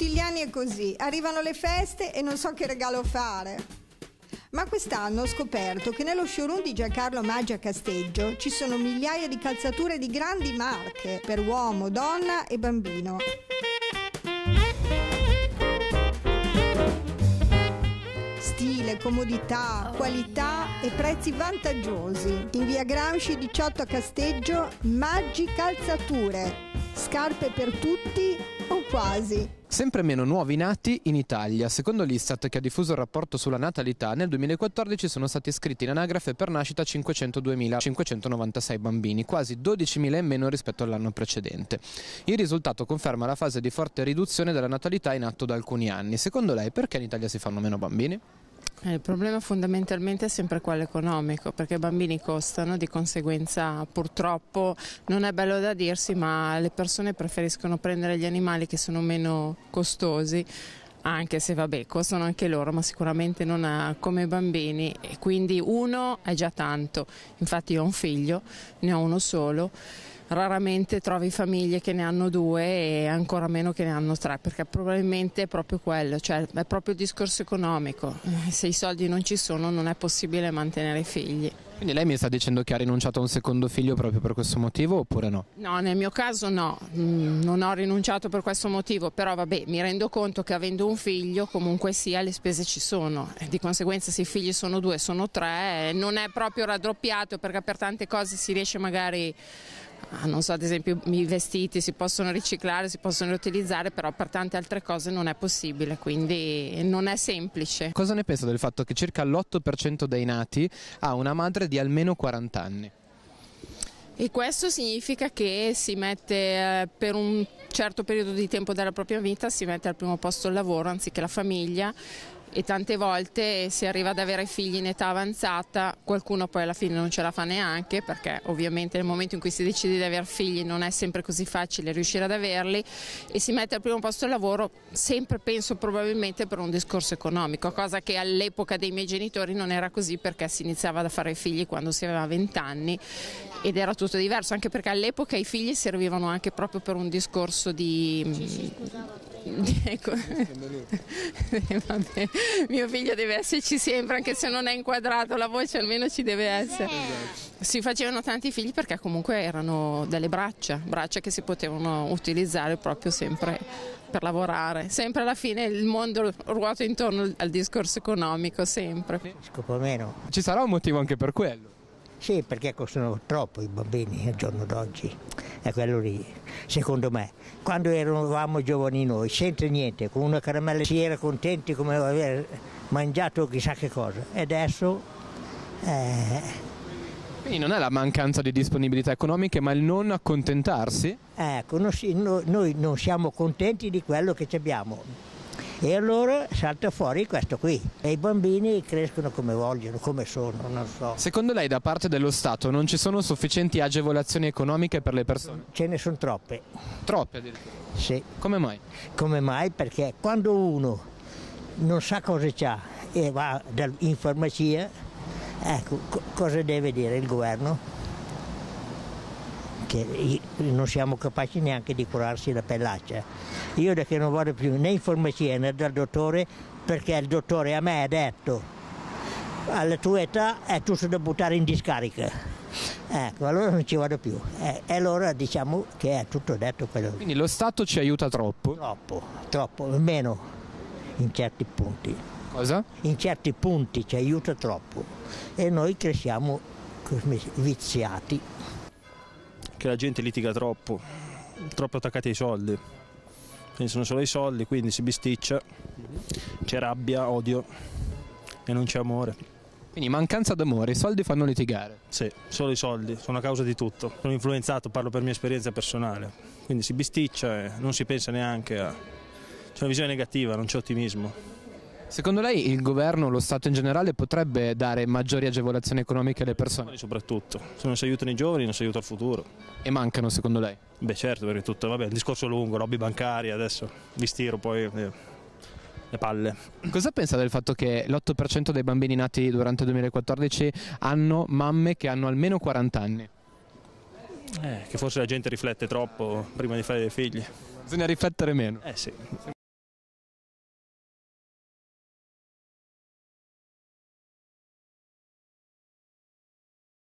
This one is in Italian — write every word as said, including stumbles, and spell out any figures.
tutti gli anni è così, arrivano le feste e non so che regalo fare. Ma quest'anno ho scoperto che nello showroom di Giancarlo Maggi a Casteggio ci sono migliaia di calzature di grandi marche per uomo, donna e bambino. Stile, comodità, qualità e prezzi vantaggiosi. In via Gramsci diciotto a Casteggio, Maggi Calzature. Scarpe per tutti o quasi. Sempre meno nuovi nati in Italia. Secondo l'Istat, che ha diffuso il rapporto sulla natalità, nel duemilaquattordici sono stati iscritti in anagrafe per nascita cinquecentoduemilacinquecentonovantasei bambini, quasi dodicimila in meno rispetto all'anno precedente. Il risultato conferma la fase di forte riduzione della natalità in atto da alcuni anni. Secondo lei, perché in Italia si fanno meno bambini? Il problema fondamentalmente è sempre quello economico, perché i bambini costano, di conseguenza purtroppo non è bello da dirsi, ma le persone preferiscono prendere gli animali che sono meno costosi, anche se vabbè costano anche loro, ma sicuramente non è come i bambini, e quindi uno è già tanto. Infatti io ho un figlio, ne ho uno solo. Raramente trovi famiglie che ne hanno due e ancora meno che ne hanno tre, perché probabilmente è proprio quello, cioè è proprio il discorso economico. Se i soldi non ci sono non è possibile mantenere i figli. Quindi lei mi sta dicendo che ha rinunciato a un secondo figlio proprio per questo motivo oppure no? No, nel mio caso no, non ho rinunciato per questo motivo, però vabbè, mi rendo conto che avendo un figlio comunque sia le spese ci sono, di conseguenza se i figli sono due, sono tre, non è proprio raddoppiato, perché per tante cose si riesce magari, non so, ad esempio i vestiti si possono riciclare, si possono riutilizzare, però per tante altre cose non è possibile, quindi non è semplice. Cosa ne pensa del fatto che circa l'otto per cento dei nati ha una madre di almeno quaranta anni? E questo significa che si mette eh, per un certo periodo di tempo della propria vita, si mette al primo posto il lavoro anziché la famiglia, e tante volte si arriva ad avere figli in età avanzata, qualcuno poi alla fine non ce la fa neanche, perché ovviamente nel momento in cui si decide di avere figli non è sempre così facile riuscire ad averli, e si mette al primo posto il lavoro, sempre penso probabilmente per un discorso economico, cosa che all'epoca dei miei genitori non era così, perché si iniziava a fare figli quando si aveva venti anni ed era tutto diverso, anche perché all'epoca i figli servivano anche proprio per un discorso di... Ecco. Vabbè, mio figlio deve esserci sempre, anche se non è inquadrato, la voce almeno ci deve essere. Si facevano tanti figli perché comunque erano delle braccia, braccia che si potevano utilizzare proprio sempre per lavorare. Sempre alla fine il mondo ruota intorno al discorso economico, sempre. Scopo meno. Ci sarà un motivo anche per quello? Sì, perché costano troppo i bambini al giorno d'oggi, è quello lì, secondo me. Quando eravamo giovani noi, senza niente, con una caramella si era contenti come aver mangiato chissà che cosa, e adesso... Eh... Quindi non è la mancanza di disponibilità economiche, ma il non accontentarsi? Ecco, non si, no, noi non siamo contenti di quello che abbiamo. E allora salta fuori questo qui. E i bambini crescono come vogliono, come sono, non so. Secondo lei da parte dello Stato non ci sono sufficienti agevolazioni economiche per le persone? Ce ne sono troppe. Troppe addirittura? Sì. Come mai? Come mai? Perché quando uno non sa cosa c'ha e va in farmacia, ecco, co- cosa deve dire il governo? Che non siamo capaci neanche di curarsi la pellaccia. Io da che non vado più né in farmacia né dal dottore, perché il dottore a me ha detto alla tua età è tutto da buttare in discarica. Ecco, allora non ci vado più. E eh, allora diciamo che è tutto detto quello. Quindi lo Stato ci aiuta troppo? Troppo, troppo, meno in certi punti. Cosa? In certi punti ci aiuta troppo e noi cresciamo come viziati. Che la gente litiga troppo, troppo attaccati ai soldi, pensano solo ai soldi, quindi si bisticcia, c'è rabbia, odio e non c'è amore. Quindi mancanza d'amore, i soldi fanno litigare? Sì, solo i soldi, sono la causa di tutto. Sono influenzato, parlo per mia esperienza personale, quindi si bisticcia e non si pensa neanche a... c'è una visione negativa, non c'è ottimismo. Secondo lei il governo, lo Stato in generale, potrebbe dare maggiori agevolazioni economiche alle persone? Soprattutto, se non si aiutano i giovani non si aiuta il futuro. E mancano secondo lei? Beh certo, perché tutto, vabbè, il discorso è lungo, lobby bancaria, adesso vi stiro poi eh, le palle. Cosa pensa del fatto che l'otto per cento dei bambini nati durante il duemilaquattordici hanno mamme che hanno almeno quaranta anni? Eh, che forse la gente riflette troppo prima di fare dei figli. Bisogna riflettere meno. Eh sì,